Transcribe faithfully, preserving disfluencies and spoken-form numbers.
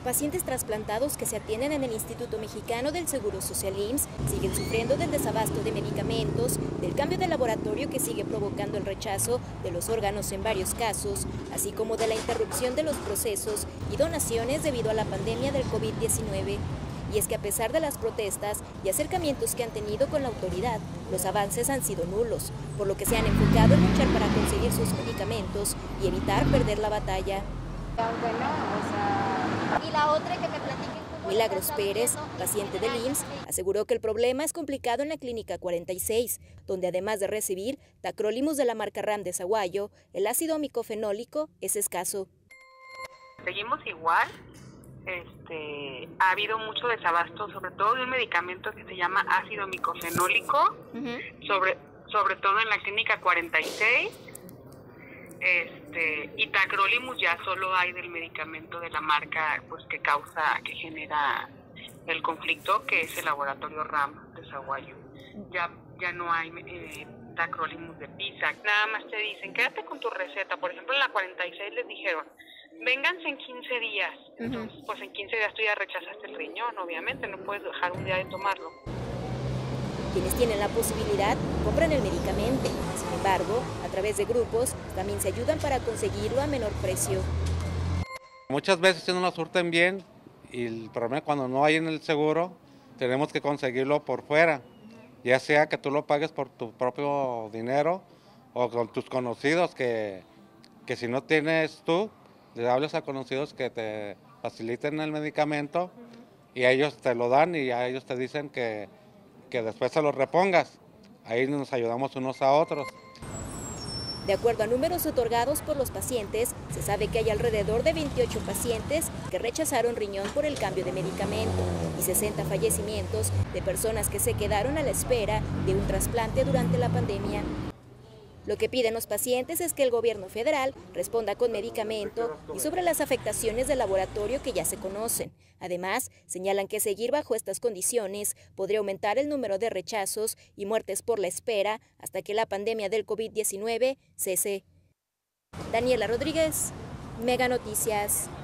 Pacientes trasplantados que se atienden en el Instituto Mexicano del Seguro Social I M S S siguen sufriendo del desabasto de medicamentos, del cambio de laboratorio que sigue provocando el rechazo de los órganos en varios casos, así como de la interrupción de los procesos y donaciones debido a la pandemia del COVID diecinueve. Y es que a pesar de las protestas y acercamientos que han tenido con la autoridad, los avances han sido nulos, por lo que se han enfocado en luchar para conseguir sus medicamentos y evitar perder la batalla. Aunque no, o sea... Y la otra que me platiquen cómo... Milagros Pérez, paciente del I M S S, aseguró que el problema es complicado en la Clínica cuarenta y seis, donde además de recibir tacrolimus de la marca RAM de Saguayo, el ácido micofenólico es escaso. Seguimos igual. Este, ha habido mucho desabasto, sobre todo de un medicamento que se llama ácido micofenólico, uh-huh. sobre, sobre todo en la Clínica cuarenta y seis. Este, y tacrolimus ya solo hay del medicamento de la marca pues que causa, que genera el conflicto, que es el laboratorio RAM de Saguayo. Ya, ya no hay eh, tacrolimus de Pisa. Nada más te dicen, quédate con tu receta. Por ejemplo, en la cuarenta y seis les dijeron, vénganse en quince días. Entonces, uh-huh. pues en quince días tú ya rechazaste el riñón, obviamente, no puedes dejar un día de tomarlo. Quienes tienen la posibilidad compran el medicamento. Sin embargo, a través de grupos también se ayudan para conseguirlo a menor precio. Muchas veces no lo surten bien y el problema es cuando no hay en el seguro, tenemos que conseguirlo por fuera. Ya sea que tú lo pagues por tu propio dinero o con tus conocidos, que, que si no tienes tú, le hables a conocidos que te faciliten el medicamento y ellos te lo dan y a ellos te dicen que que después se los repongas. Ahí nos ayudamos unos a otros. De acuerdo a números otorgados por los pacientes, se sabe que hay alrededor de veintiocho pacientes que rechazaron riñón por el cambio de medicamento y sesenta fallecimientos de personas que se quedaron a la espera de un trasplante durante la pandemia. Lo que piden los pacientes es que el gobierno federal responda con medicamento y sobre las afectaciones del laboratorio que ya se conocen. Además, señalan que seguir bajo estas condiciones podría aumentar el número de rechazos y muertes por la espera hasta que la pandemia del COVID diecinueve cese. Daniela Rodríguez, Mega Noticias.